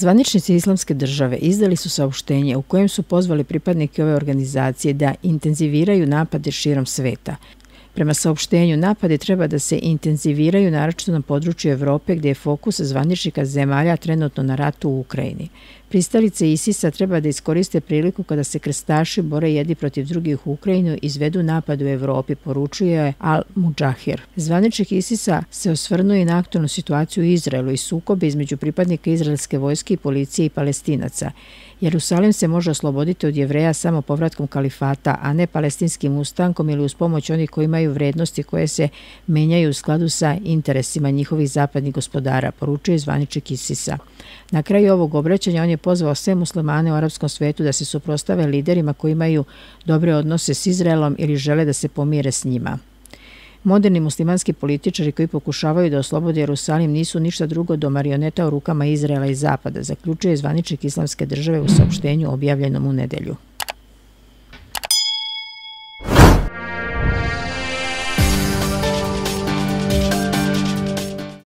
Zvaničnici Islamske države izdali su saopštenje u kojem su pozvali pripadnike ove organizacije da intenziviraju napade širom sveta. Prema saopštenju, napadi treba da se intenziviraju naročito na području Evrope gdje je fokus zvaničnika zemalja trenutno na ratu u Ukrajini. Pristalice ISIS-a treba da iskoriste priliku kada se krstaši bore jedni protiv drugih u Ukrajinu i izvedu napad u Evropi, poručuje Al-Mudžahir. Zvaničnik ISIS-a se osvrnuo i na aktualnu situaciju u Izraelu i sukobe između pripadnika izraelske vojske i policije i Palestinaca. Jerusalim se može osloboditi od Jevreja samo povratkom kalifata, a ne palestinskim ustankom ili uz pomoć onih koji imaju vrednosti koje se menjaju u skladu sa interesima njihovih zapadnih gospodara, poručuje zvaničnik ISIS-a. Na kraju ovog obraćanja on je pozvao sve muslimane u arapskom svetu da se suprotstave liderima koji imaju dobre odnose s Izraelom ili žele da se pomire s njima. Moderni muslimanski političari koji pokušavaju da oslobode Jerusalim nisu ništa drugo do marioneta u rukama Izraela i Zapada, zaključuje zvaničnik Islamske države u saopštenju objavljenom u nedelju.